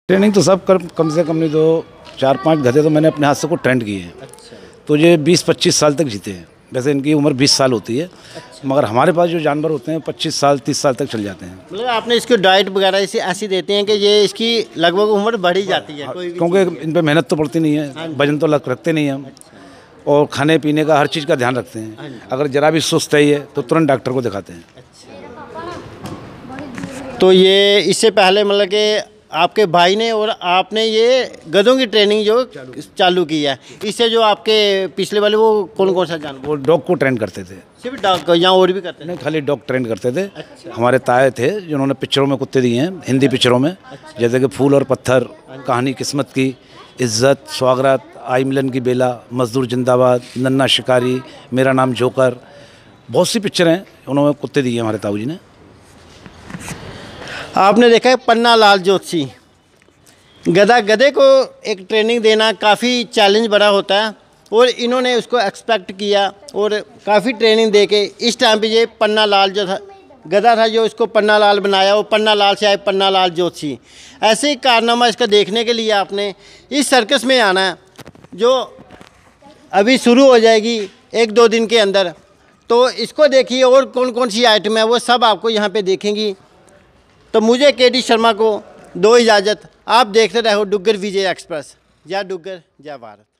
Training तो सब कम से कम नहीं तो 4-5 गधे तो मैंने अपने हाथ से को ट्रेंड किए हैं। अच्छा। तो ये 20-25 साल तक जीते हैं। वैसे इनकी उम्र 20 साल होती है। अच्छा। मगर हमारे पास जो जानवर होते हैं 25 साल 30 साल तक चल जाते हैं। मतलब आपने इसको डाइट वगैरह इसे ऐसी देते हैं कि ये इसकी लगभग उम्र बढ़ ही जाती है कोई भी क्योंकि चीज़ की। इन पर मेहनत तो पड़ती नहीं है, वजन तो रखते नहीं हैं हम, और खाने पीने का हर चीज़ का ध्यान रखते हैं। अगर जरा भी सुस्त है ये तो तुरंत डॉक्टर को दिखाते हैं। तो ये इससे पहले मतलब कि आपके भाई ने और आपने ये गधों की ट्रेनिंग जो चालू की है, इससे जो आपके पिछले वाले वो कौन कौन सा जानवर? वो डॉग को ट्रेन करते थे। सिर्फ डॉग या और भी करते हैं? नहीं, खाली डॉग ट्रेन करते थे। अच्छा। हमारे ताए थे जिन्होंने पिक्चरों में कुत्ते दिए हैं, हिंदी पिक्चरों में। जैसे कि फूल और पत्थर, कहानी किस्मत की, इज्जत, स्वागत, आई मिलन की बेला, मजदूर जिंदाबाद, नन्ना शिकारी, मेरा नाम जोकर, बहुत सी पिक्चर हैं उन्होंने कुत्ते दिए हमारे ताऊ जी ने। आपने देखा है पन्ना लाल जोशी, गधे को एक ट्रेनिंग देना काफ़ी चैलेंज बड़ा होता है और इन्होंने उसको एक्सपेक्ट किया और काफ़ी ट्रेनिंग दे के इस टाइम पे ये पन्ना लाल जो था गधा था जो इसको पन्ना लाल बनाया, वो पन्ना लाल से आए पन्ना लाल जोशी। ऐसे ही कारनामा इसका देखने के लिए आपने इस सर्कस में आना है जो अभी शुरू हो जाएगी 1-2 दिन के अंदर। तो इसको देखिए और कौन कौन सी आइटम है वो सब आपको यहाँ पे देखेंगी। तो मुझे के.डी. शर्मा को दो इजाज़त। आप देखते रहो डुग्गर विजय एक्सप्रेस। जय डुग्गर, जय भारत।